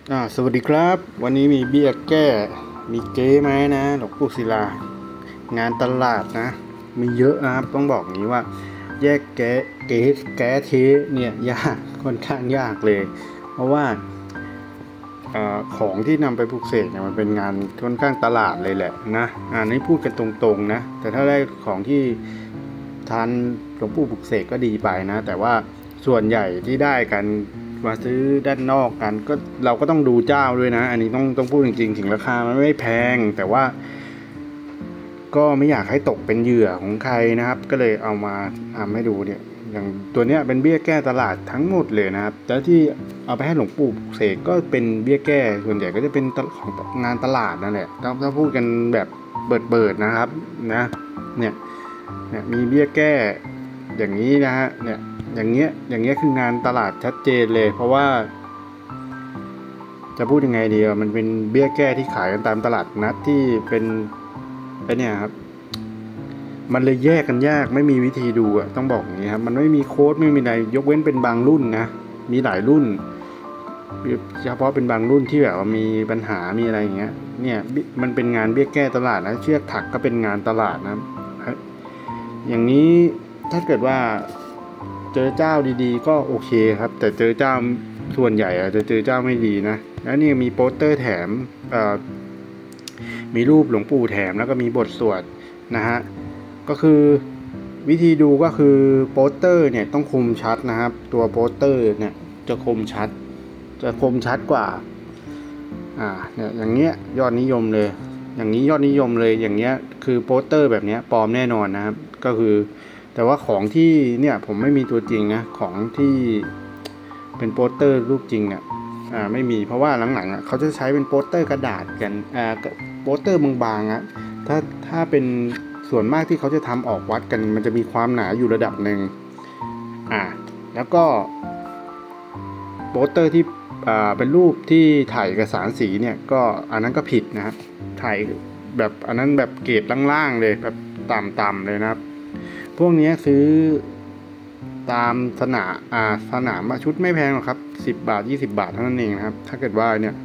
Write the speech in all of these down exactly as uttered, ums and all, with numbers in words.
อ่าสวัสดีครับวันนี้มีเบี้ยแก้มีเก๊ไหมนะหลวงปู่ศิลางานตลาดนะมีเยอะนะครับต้องบอกอย่างนี้ว่าแยกแก้เก๊แก้เทเนี่ยยากค่อนข้างยากเลยเพราะว่าอของที่นำไปปลูกเสกเนี่ยมันเป็นงานค่อนข้างตลาดเลยแหละนะอันนี้พูดกันตรงๆนะแต่ถ้าได้ของที่ทานหลวงปู่ปลูกเสกก็ดีไปนะแต่ว่าส่วนใหญ่ที่ได้กันมาซื้อด้านนอกกันก็เราก็ต้องดูเจ้าด้วยนะอันนี้ต้องต้องพูดจริงๆถึงราคามันไม่แพงแต่ว่าก็ไม่อยากให้ตกเป็นเหยื่อของใครนะครับก็เลยเอามาทำให้ดูเนี่ยอย่างตัวเนี้ยเป็นเบี้ยแก้ตลาดทั้งหมดเลยนะครับแล้วที่เอาไปให้หลวงปู่เสกก็เป็นเบี้ยแก้ส่วนใหญ่ก็จะเป็นของงานตลาดนั่นแหละถ้าพูดกันแบบเปิดๆนะครับนะเนี่ยเนี่ยมีเบี้ยแก้อย่างนี้นะฮะเนี่ยอย่างเงี้ยอย่างเงี้ยคืองานตลาดชัดเจนเลยเพราะว่าจะพูดยังไงดีอ่ะมันเป็นเบี้ยแก้ที่ขายกันตามตลาดนัดที่เป็นไอเนี่ยครับมันเลยแยกกันยากไม่มีวิธีดูอ่ะต้องบอกอย่างนี้ครับมันไม่มีโค้ดไม่มีอะไรยกเว้นเป็นบางรุ่นนะมีหลายรุ่นเฉพาะเป็นบางรุ่นที่แบบว่ามีปัญหามีอะไรอย่างเงี้ยเนี่ยมันเป็นงานเบี้ยแก้ตลาดนะเชือกถักก็เป็นงานตลาดนะอย่างนี้ถ้าเกิดว่าเจอเจ้าดีๆก็โอเคครับแต่เจอเจ้าส่วนใหญ่อะจะเจอเจ้าไม่ดีนะแล้วนี่มีโปสเตอร์แถมมีรูปหลวงปู่แถมแล้วก็มีบทสวดนะฮะก็คือวิธีดูก็คือโปสเตอร์เนี่ยต้องคมชัดนะครับตัวโปสเตอร์เนี่ยจะคมชัดจะคมชัดกว่าอ่าเนี่ยอย่างเงี้ยยอดนิยมเลยอย่างนี้ยอดนิยมเลยอย่างเงี้ยคือโปสเตอร์แบบเนี้ยปลอมแน่นอนนะครับก็คือแต่ว่าของที่เนี่ยผมไม่มีตัวจริงนะของที่เป็นโปสเตอร์รูปจริงเนี่ยอ่าไม่มีเพราะว่าหลังๆอ่ะเขาจะใช้เป็นโปสเตอร์กระดาษกันอ่าโปสเตอร์บางๆอ่ะถ้าถ้าเป็นส่วนมากที่เขาจะทำออกวัดกันมันจะมีความหนาอยู่ระดับหนึ่งอ่าแล้วก็โปสเตอร์ที่อ่าเป็นรูปที่ถ่ายเอกสารสีเนี่ยก็อันนั้นก็ผิดนะครับถ่ายแบบอันนั้นแบบเกรดล่างๆเลยแบบต่ำๆเลยนะครับพวกนี้ซื้อตามสนามอ่าสนามชุดไม่แพงหรอกครับสิบบาทยี่สิบบาทเท่านั้นเองนะครับถ้าเกิดว่าเนี่ย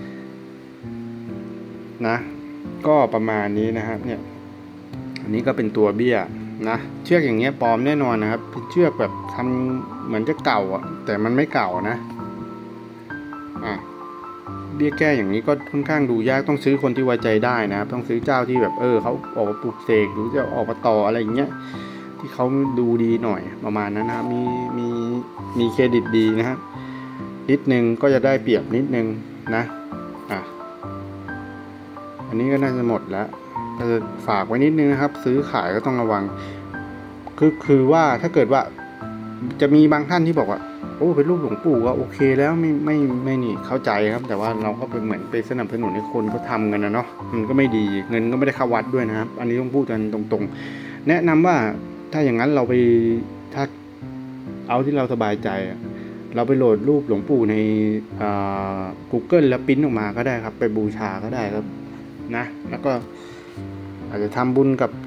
นะก็ประมาณนี้นะครับเนี่ยอันนี้ก็เป็นตัวเบี้ยนะเชือกอย่างเงี้ยปลอมแน่นอนนะครับเป็นเชือกแบบทำเหมือนจะเก่าอ่ะแต่มันไม่เก่านะอ่ะเบี้ยแก้อย่างนี้ก็ค่อนข้างดูยากต้องซื้อคนที่ไว้ใจได้นะครับต้องซื้อเจ้าที่แบบเออเขาออกมาปลูกเสกหรือจะออกมาต่ออะไรอย่างเงี้ยที่เขาดูดีหน่อยประมาณนั้นนะครับมีมีมีเครดิตดีนะครับนิดนึงก็จะได้เปรียบนิดนึงนะอ่ะอันนี้ก็น่าจะหมดแล้วก็จะฝากไว้นิดนึงนะครับซื้อขายก็ต้องระวังคือคือว่าถ้าเกิดว่าจะมีบางท่านที่บอกว่าโอ้เป็นรูปหลวงปู่ก็โอเคแล้วไม่ไม่ไม่นี่เข้าใจครับแต่ว่าเราก็เป็นเหมือนไปสนับสนุนให้คนเขาทำกันนะเนาะมันก็ไม่ดีเงินก็ไม่ได้เข้าวัดด้วยนะครับอันนี้ต้องพูดกันตรงๆแนะนำว่าถ้าอย่างนั้นเราไปถ้าเอาที่เราสบายใจเราไปโหลดรูปหลวงปู่ใน Google แล้วปริ้นออกมาก็ได้ครับไปบูชาก็ได้ครับนะแล้วก็อาจจะทำบุญกับ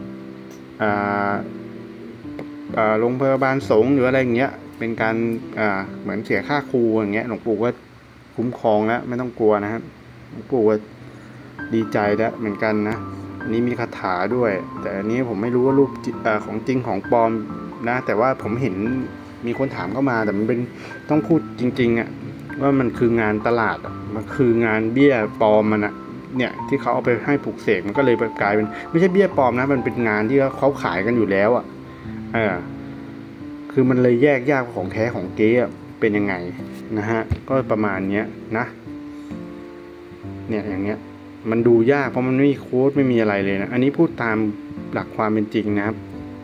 โรงพยาบาลสงฆ์หรืออะไรอย่างเงี้ยเป็นการเหมือนเสียค่าครูอย่างเงี้ยหลวงปู่ก็คุ้มครองแล้วไม่ต้องกลัวนะครับหลวงปู่ก็ดีใจแล้วเหมือนกันนะอันนี้มีคาถาด้วยแต่อันนี้ผมไม่รู้ว่ารูปของจริงของปลอมนะแต่ว่าผมเห็นมีคนถามเข้ามาแต่มันเป็นต้องพูดจริงๆอ่ะว่ามันคืองานตลาดมันคืองานเบี้ยปลอมมันอะเนี่ยที่เขาเอาไปให้ปลูกเสกมันก็เลยกลายเป็นไม่ใช่เบี้ยปลอมนะมันเป็นงานที่เขาขายกันอยู่แล้วอ่ะเออคือมันเลยแยกยากของแท้ของเก๊เป็นยังไงนะฮะก็ประมาณเนี้ยนะเนี่ยอย่างเงี้ยมันดูยากเพราะมันไม่มีโค้ดไม่มีอะไรเลยนะอันนี้พูดตามหลักความเป็นจริงนะครับ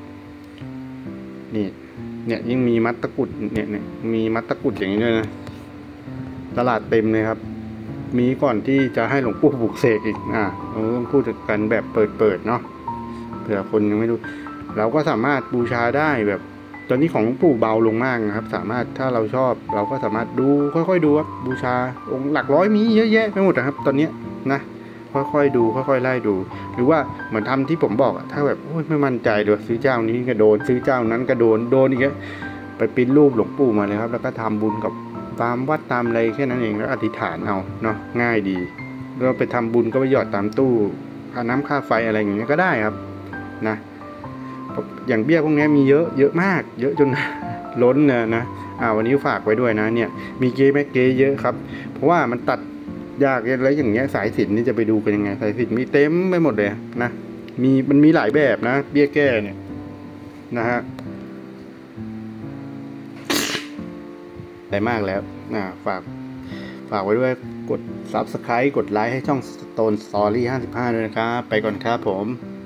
นี่เนี่ยยิ่งมีมัดตะกุดเนี่ยเนี่ยมีมัดตะกุดอย่างนี้ด้วยนะตลาดเต็มเลยครับมีก่อนที่จะให้หลวงปู่ปลุกเสกอีกอ่ะเราต้องพูดกันแบบเปิดๆเนาะเผื่อคนยังไม่รู้เราก็สามารถบูชาได้แบบตอนนี้ของหลวงปู่เบาลงมากนะครับสามารถถ้าเราชอบเราก็สามารถดูค่อยๆดูครับบูชาองค์หลักร้อยมีเยอะแยะไปหมดนะครับตอนนี้นะค่อยๆดูค่อยๆไล่ดูหรือว่าเหมือนทำที่ผมบอกถ้าแบบโอ้ยไม่มั่นใจเดี๋ยวซื้อเจ้านี้ก็โดนซื้อเจ้านั้นก็โดนโดนอีกไปปริ้นรูปหลวงปู่มาเลยครับแล้วก็ทำบุญกับตามวัดตามอะไรแค่นั้นเองแล้วอธิษฐานเอาเนาะง่ายดีเราไปทำบุญก็ไปหยอดตามตู้ค่าน้ำค่าไฟอะไรอย่างเงี้ยก็ได้ครับนะอย่างเบี้ยพวกนี้มีเยอะเยอะมากเยอะจน ล้นเนี่ยนะอ่าวันนี้ฝากไว้ด้วยนะเนี่ยมีเก๊แม็กเก๊เยอะครับเพราะว่ามันตัดยากแล้วอย่างเงี้ยสายสิญจน์นี่จะไปดูกันยังไงสายสิญจน์มีเต็มไปหมดเลยนะมีมันมีหลายแบบนะเบี้ยแก้เนี่ยนะฮะได้มากแล้วนะฝากฝากไว้ด้วยกด ซับสไครบ์ กดไลค์ให้ช่อง Stone Story ห้าสิบห้าด้วยนะครับไปก่อนครับผม